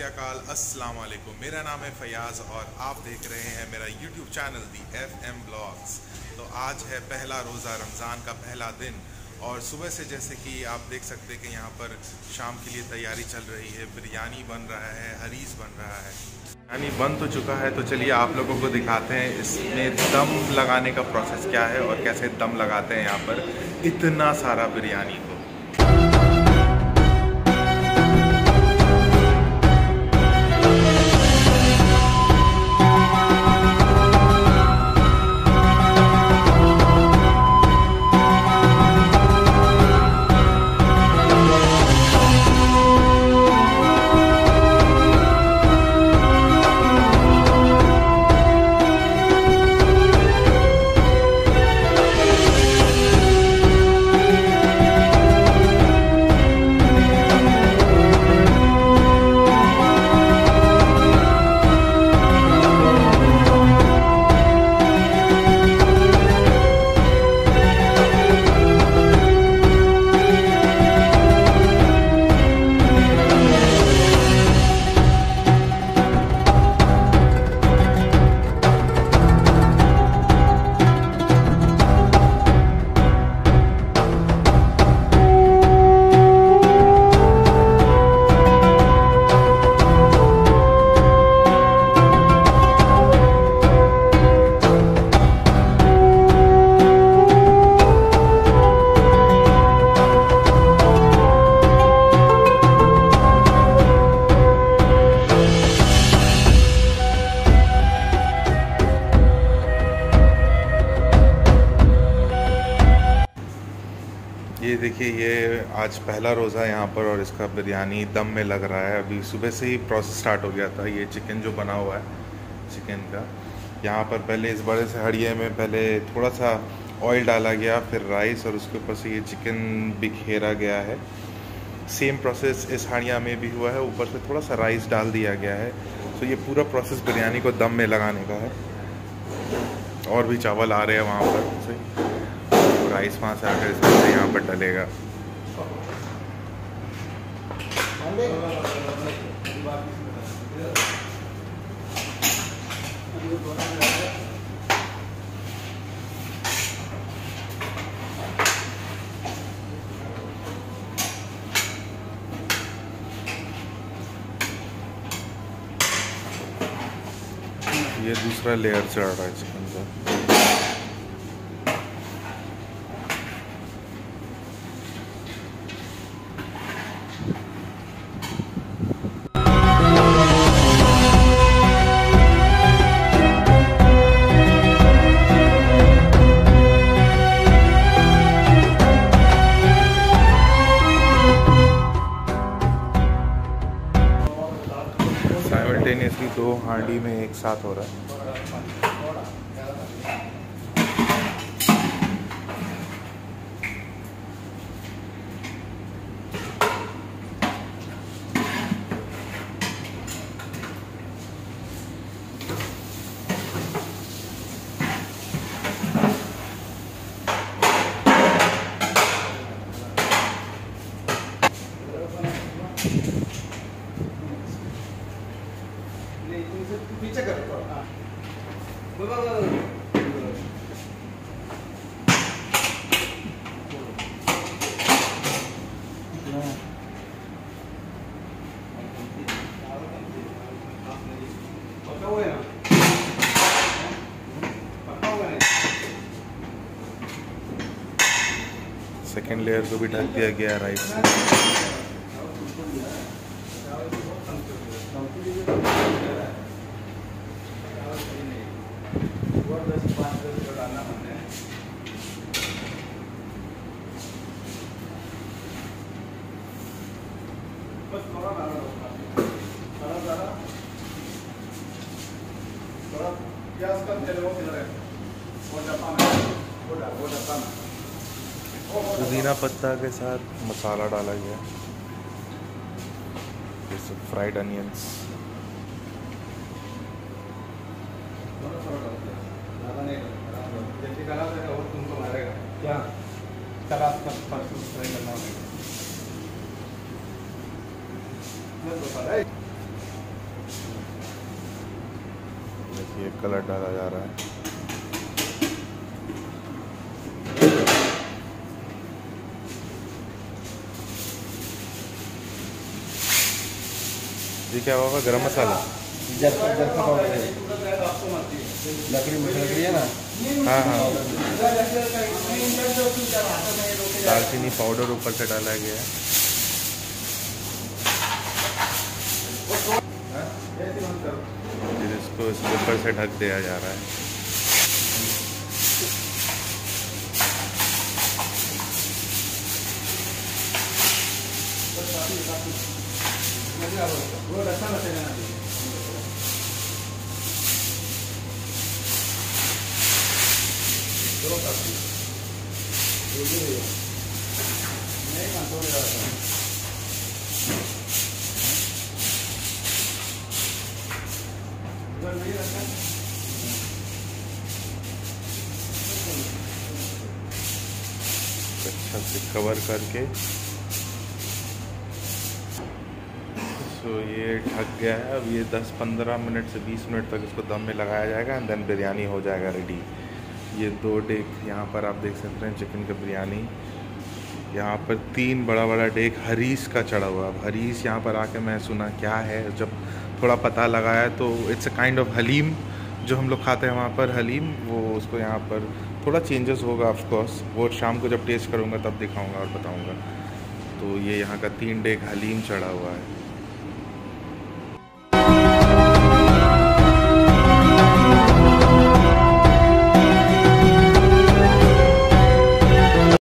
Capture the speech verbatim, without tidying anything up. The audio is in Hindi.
अकाल, अस्सलाम वालेकुम। मेरा नाम है फयाज़ और आप देख रहे हैं मेरा YouTube channel the F M blogs. तो आज है पहला रोज़ा, रमज़ान का पहला दिन और सुबह से जैसे कि आप देख सकते हैं कि यहाँ पर शाम के लिए तैयारी चल रही है। बिरयानी बन रहा है, हरीस बन रहा है। बिरयानी बन तो चुका है, तो चलिए आप लोगों को दिखाते हैं इसमें दम लगाने का प्रोसेस क्या है और कैसे दम लगाते हैं यहाँ पर इतना सारा बिरयानी को। ये देखिए, ये आज पहला रोज़ा है यहाँ पर और इसका बिरयानी दम में लग रहा है। अभी सुबह से ही प्रोसेस स्टार्ट हो गया था। ये चिकन जो बना हुआ है चिकन का, यहाँ पर पहले इस बड़े से हड़िये में पहले थोड़ा सा ऑयल डाला गया, फिर राइस और उसके ऊपर से ये चिकन बिखेरा गया है। सेम प्रोसेस इस हाड़िया में भी हुआ है, ऊपर से थोड़ा सा राइस डाल दिया गया है। तो ये पूरा प्रोसेस बिरयानी को दम में लगाने का है। और भी चावल आ रहे हैं वहाँ पर से, राइस वहाँ से आकर इसमें यहाँ पर डलेगा। ये दूसरा लेयर चढ़ रहा है चिकन का। साइमल्टेनियसली दो हांडी में एक साथ हो रहा है। पीछे कर सेकेंड लेयर को भी ढक दिया गया राइस से। पुदीना पत्ता के साथ मसाला डाला गया, जैसे फ्राइड अनियंस। क्या सलाद का परसों फ्राई करना होगा। कलर डाला जा रहा है। ये क्या होगा? गरम मसाला, जरफा जरफा पाउडर है, लकड़ी लकड़ी है ना। हाँ हाँ, दालचीनी पाउडर ऊपर से डाला गया है। फिर इसको इसके ऊपर से ढक दिया जा रहा है। वो रसा बचेगा ना। दो काफी दो भी नहीं नहीं कंट्रोल कर रहा हूं। उधर नहीं रखा, अच्छा से कवर करके। तो ये ढक गया है। अब ये दस पंद्रह मिनट से बीस मिनट तक इसको दम में लगाया जाएगा एंड देन बिरयानी हो जाएगा रेडी। ये दो डेक यहाँ पर आप देख सकते हैं चिकन का बिरयानी। यहाँ पर तीन बड़ा बड़ा डेक हरीस का चढ़ा हुआ। अब हरीस यहाँ पर आके मैं सुना क्या है, जब थोड़ा पता लगाया तो it's a kind of haleem जो हम लोग खाते हैं वहाँ पर हलीम, वो उसको यहाँ पर थोड़ा चेंजेस होगा ऑफ कोर्स, वो शाम को जब टेस्ट करूँगा तब दिखाऊँगा और बताऊँगा। तो ये यहाँ का तीन डेक हलीम चढ़ा हुआ है।